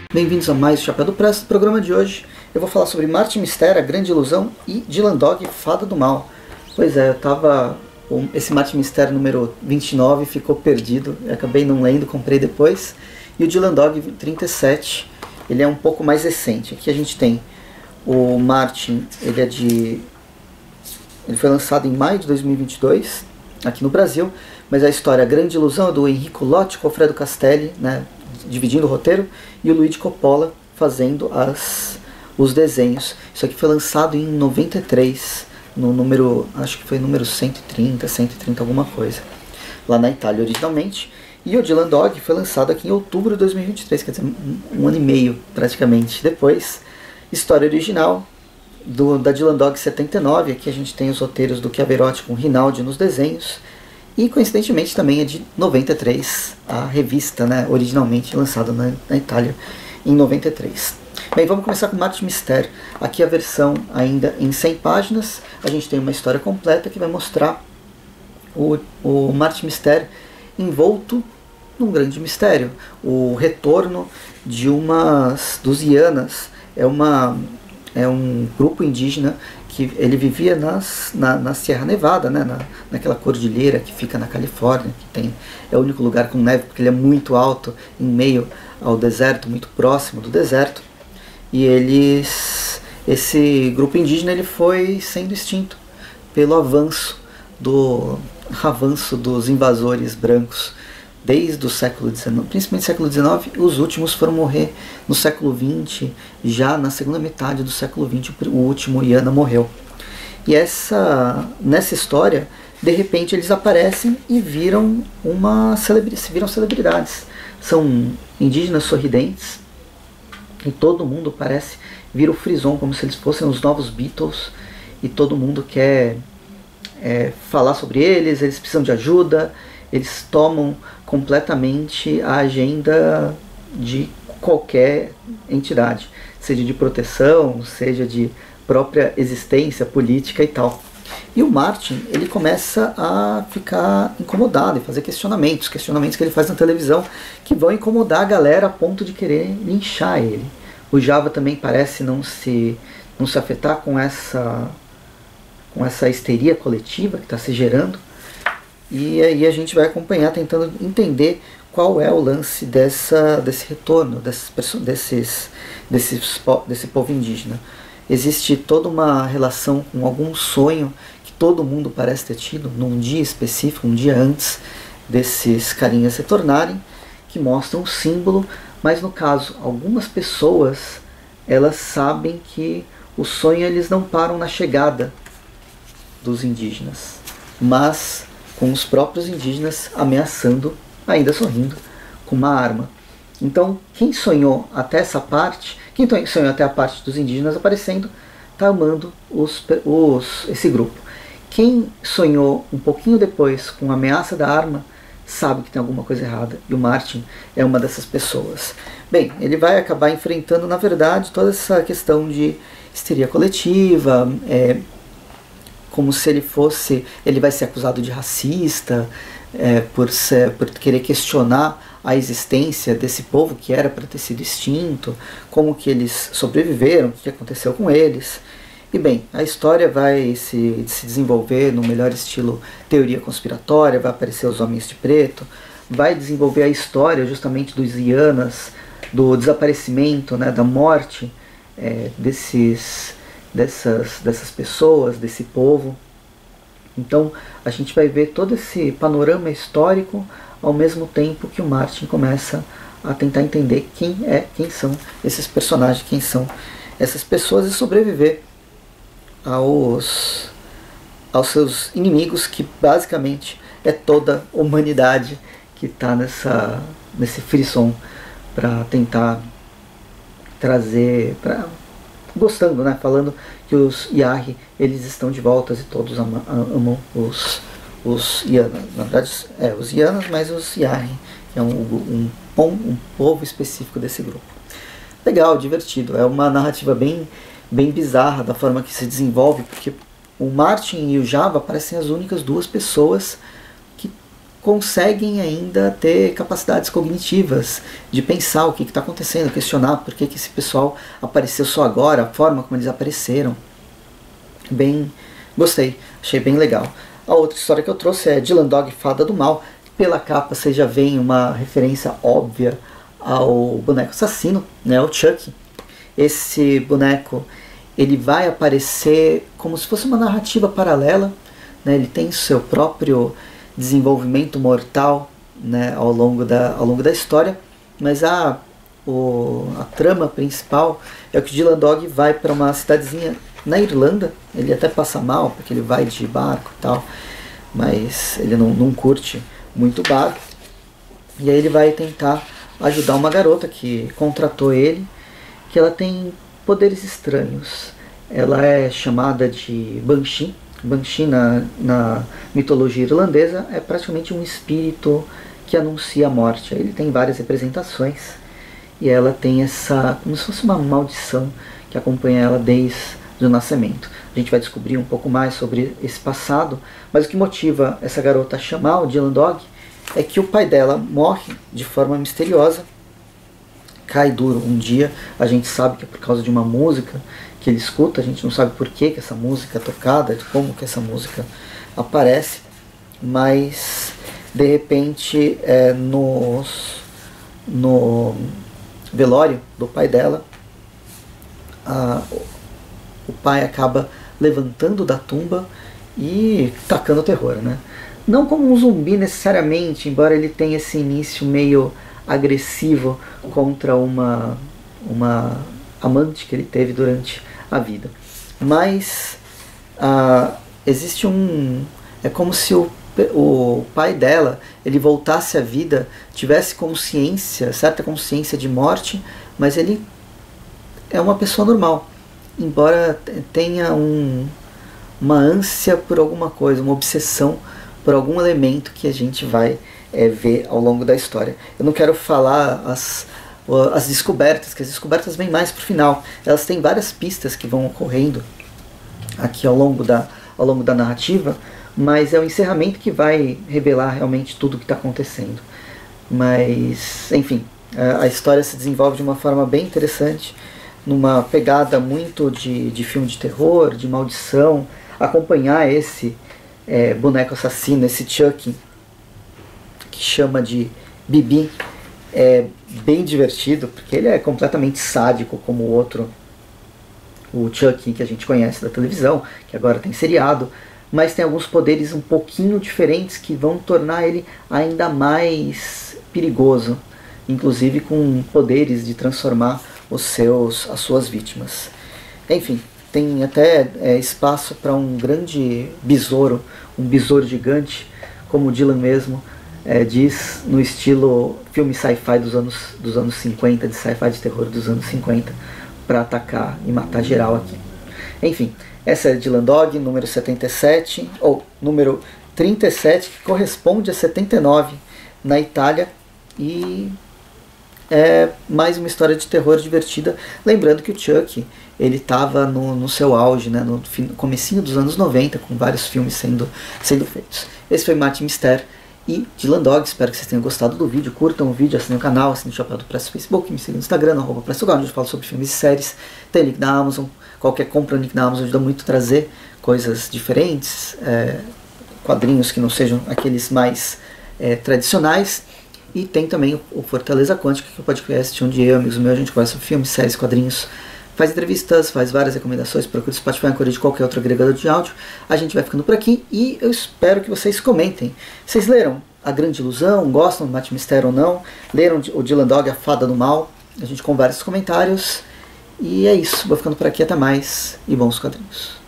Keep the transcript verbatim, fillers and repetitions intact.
Bem-vindos a mais o Chapéu do Presto. No programa de hoje eu vou falar sobre Martin Mystère, A Grande Ilusão e Dylan Dog, Fada do Mal. Pois é, eu tava... Esse Martin Mystère número vinte e nove ficou perdido, eu acabei não lendo, comprei depois. E o Dylan Dog trinta e sete, ele é um pouco mais recente. Aqui a gente tem o Martin, ele é de... Ele foi lançado em maio de dois mil e vinte e dois, aqui no Brasil, mas a história A Grande Ilusão é do Enrico Lotti com Alfredo Castelli, né, dividindo o roteiro, e o Luigi Coppola fazendo as, os desenhos. Isso aqui foi lançado em noventa e três, no número, acho que foi número cento e trinta, cento e trinta alguma coisa, lá na Itália originalmente. E o Dylan Dog foi lançado aqui em outubro de dois mil e vinte e três, quer dizer, um, um ano e meio praticamente depois. História original do, da Dylan Dog setenta e nove, aqui a gente tem os roteiros do Chiaverotti com Rinaldi nos desenhos. E coincidentemente também é de noventa e três, a revista, né, originalmente lançada na, na Itália em noventa e três. Bem, vamos começar com Martin Mystère. Aqui a versão ainda em cem páginas. A gente tem uma história completa que vai mostrar o, o Martin Mystère envolto num grande mistério. O retorno de umas dos Ianas. É, uma, é um grupo indígena que ele vivia nas, na, na Sierra Nevada, né, na, naquela cordilheira que fica na Califórnia, que tem, é o único lugar com neve, porque ele é muito alto, em meio ao deserto, muito próximo do deserto. E eles, esse grupo indígena ele foi sendo extinto pelo avanço, do, avanço dos invasores brancos, desde o século dezenove, principalmente no século dezenove, os últimos foram morrer no século vinte, já na segunda metade do século vinte o último Iana morreu. E essa, nessa história, de repente eles aparecem e viram, uma celebra, viram celebridades. São indígenas sorridentes, e todo mundo parece vir o frisson, como se eles fossem os novos Beatles, e todo mundo quer é, falar sobre eles, eles precisam de ajuda. Eles tomam completamente a agenda de qualquer entidade, seja de proteção, seja de própria existência política e tal. E o Martin, ele começa a ficar incomodado e fazer questionamentos, questionamentos que ele faz na televisão, que vão incomodar a galera a ponto de querer linchar ele. O Java também parece não se, não se afetar com essa, com essa histeria coletiva que está se gerando. E aí a gente vai acompanhar, tentando entender qual é o lance dessa, desse retorno, desses, desses, desses, desse povo indígena. Existe toda uma relação com algum sonho que todo mundo parece ter tido num dia específico, um dia antes desses carinhas retornarem, que mostram um símbolo, mas no caso, algumas pessoas, elas sabem que o sonho eles não param na chegada dos indígenas, mas com os próprios indígenas ameaçando, ainda sorrindo, com uma arma. Então, quem sonhou até essa parte, quem sonhou até a parte dos indígenas aparecendo, está amando os, os, esse grupo. Quem sonhou um pouquinho depois com a ameaça da arma, sabe que tem alguma coisa errada, e o Martin é uma dessas pessoas. Bem, ele vai acabar enfrentando, na verdade, toda essa questão de histeria coletiva, é, como se ele fosse, ele vai ser acusado de racista, é, por, ser, por querer questionar a existência desse povo que era para ter sido extinto, como que eles sobreviveram, o que aconteceu com eles. E bem, a história vai se, se desenvolver no melhor estilo teoria conspiratória, vai aparecer os homens de preto, vai desenvolver a história justamente dos Ianas, do desaparecimento, né, da morte é, desses... Dessas, dessas pessoas, desse povo. Então a gente vai ver todo esse panorama histórico ao mesmo tempo que o Martin começa a tentar entender quem é, quem são esses personagens, quem são essas pessoas, e sobreviver aos, aos seus inimigos, que basicamente é toda a humanidade que está nessa, nesse frisson para tentar trazer, pra, gostando, né? Falando que os Yari, eles estão de volta e todos amam, amam os, os Ianas. Na verdade, é os Ianas, mas os Yari, que é um, um, um, um povo específico desse grupo. Legal, divertido. É uma narrativa bem, bem bizarra da forma que se desenvolve, porque o Martin e o Java parecem as únicas duas pessoas que conseguem ainda ter capacidades cognitivas de pensar o que está acontecendo, questionar por que, que esse pessoal apareceu só agora, a forma como eles apareceram. Bem, gostei, achei bem legal. A outra história que eu trouxe é Dylan Dog, Fada do Mal. Pela capa você já vê uma referência óbvia ao boneco assassino, né, o Chucky. Esse boneco ele vai aparecer como se fosse uma narrativa paralela, né, ele tem seu próprio desenvolvimento mortal, né, ao, longo da, ao longo da história, mas a, o, a trama principal é que o Dylan Dog vai para uma cidadezinha na Irlanda. Ele até passa mal porque ele vai de barco e tal, mas ele não, não curte muito barco, e aí ele vai tentar ajudar uma garota que contratou ele, que ela tem poderes estranhos. Ela é chamada de Banshee. Banshee na, na mitologia irlandesa é praticamente um espírito que anuncia a morte. Ele tem várias representações e ela tem essa, como se fosse uma maldição que acompanha ela desde o nascimento. A gente vai descobrir um pouco mais sobre esse passado, mas o que motiva essa garota a chamar o Dylan Dog é que o pai dela morre de forma misteriosa, cai duro um dia. A gente sabe que é por causa de uma música que ele escuta, a gente não sabe por que, que essa música é tocada, como que essa música aparece, mas de repente é, nos, no velório do pai dela, a, o pai acaba levantando da tumba e tacando terror, né? Não como um zumbi necessariamente, embora ele tenha esse início meio agressivo contra uma, uma amante que ele teve durante a vida. Mas ah, existe um... é como se o, o pai dela ele voltasse à vida, tivesse consciência, certa consciência de morte, mas ele é uma pessoa normal, embora tenha um, uma ânsia por alguma coisa, uma obsessão por algum elemento que a gente vai é, ver ao longo da história. Eu não quero falar as, as descobertas, que as descobertas vêm mais para o final. Elas têm várias pistas que vão ocorrendo aqui ao longo da, ao longo da narrativa, mas é o encerramento que vai revelar realmente tudo o que está acontecendo. Mas, enfim, a, a história se desenvolve de uma forma bem interessante, numa pegada muito de, de filme de terror, de maldição. Acompanhar esse é, boneco assassino, esse Chucky, que chama de Bibi, é bem divertido, porque ele é completamente sádico como o outro, o Chucky que a gente conhece da televisão, que agora tem seriado, mas tem alguns poderes um pouquinho diferentes que vão tornar ele ainda mais perigoso, inclusive com poderes de transformar os seus, as suas vítimas. Enfim, tem até é, espaço para um grande besouro, um besouro gigante, como o Dylan mesmo é, diz, no estilo filme sci-fi dos anos, dos anos cinquenta, de sci-fi de terror dos anos cinquenta, para atacar e matar geral aqui. Enfim, essa é Dylan Dog, número setenta e sete, ou número trinta e sete, que corresponde a setenta e nove na Itália, e é mais uma história de terror divertida. Lembrando que o Chucky ele estava no, no seu auge, né, no fim, comecinho dos anos noventa, com vários filmes sendo, sendo feitos. Esse foi Martin Mister e Dylan Dog. Espero que vocês tenham gostado do vídeo. Curtam o vídeo, assinem o canal, assinem o Chapéu do Preço no Facebook, me sigam no Instagram, no arroba Preço Lugar, onde eu falo sobre filmes e séries. Tem link na Amazon. Qualquer compra no link na Amazon ajuda muito a trazer coisas diferentes, é, quadrinhos que não sejam aqueles mais é, tradicionais. E tem também o Fortaleza Quântica, que é o podcast onde eu e amigos meus a gente conversa sobre filmes, séries, quadrinhos, faz entrevistas, faz várias recomendações, procura o Spotify, procura de qualquer outro agregador de áudio. A gente vai ficando por aqui e eu espero que vocês comentem. Vocês leram A Grande Ilusão? Gostam do Martin Mister ou não? Leram o Dylan Dog, A Fada do Mal? A gente conversa nos comentários. E é isso, vou ficando por aqui, até mais e bons quadrinhos.